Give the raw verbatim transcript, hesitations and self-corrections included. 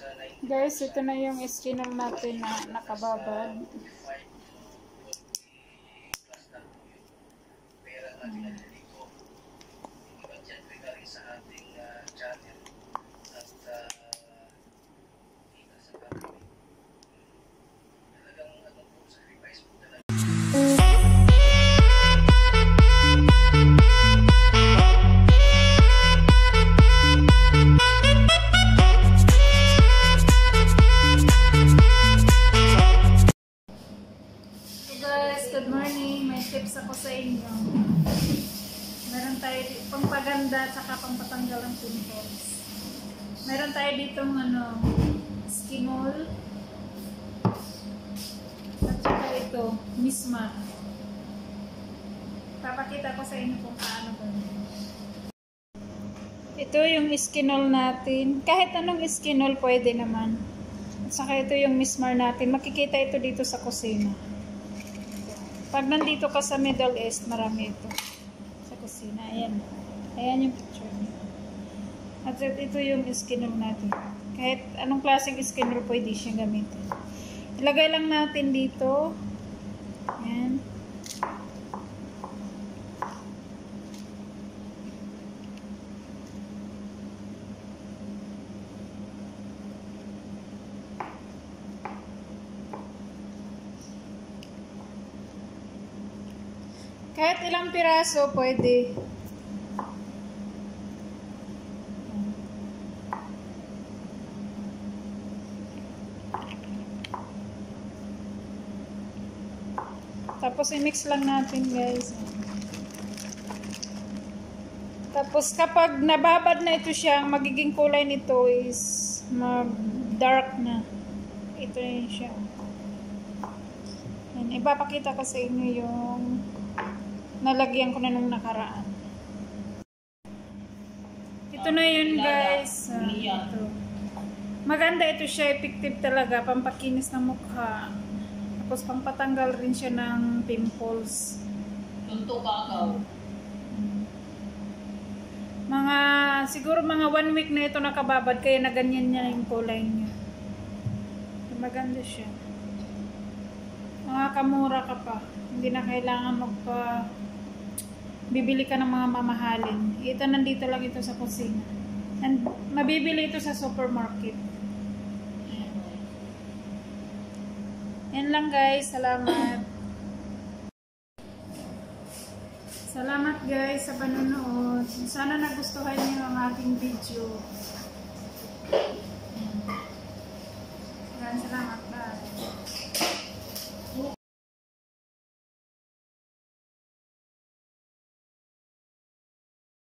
Guys, ito na yung eskinol natin na nakababad. Hmm. Good morning, may tips ako sa inyo. Meron tayo dito pampaganda at saka pampatanggal ng pimples. Meron tayo ditong ano, Eskinol at saka ito, misma. Papakita ko sa inyo kung paano ba. Ito yung Eskinol natin. Kahit anong Eskinol pwede naman. At saka ito yung mismar natin. Makikita ito dito sa kusina. Pag nandito ka sa Middle East, marami ito sa kusina. Ayan. Ayan yung picture niya. At ito yung eskinol natin. Kahit anong klaseng eskinol pwede siyang gamitin. Ilagay lang natin dito. Ayan. Kahit ilang piraso, pwede. Tapos i-mix lang natin, guys. Tapos kapag nababad na ito siya, magiging kulay nito is mag-dark na. Ito yun siya. Yan, ipapakita ko sa inyo yung nalagyan ko na nung nakaraan. Ito na yun, guys. Uh, ito. Maganda ito siya. Effective talaga. Pampakinis ng mukha. Tapos pampatanggal rin siya ng pimples. Nito bago. Mga, siguro mga one week na ito nakababad. Kaya na ganyan niya yung kulay niya. Maganda siya. Mga kamura ka pa. Hindi na kailangan magpa bibili ka ng mga mamahalin. Ito nandito lang ito sa kusina. And mabibili ito sa supermarket. Yan lang, guys. Salamat. Salamat, guys, sa panonood. Sana nagustuhan niyo ang aking video. Maraming salamat.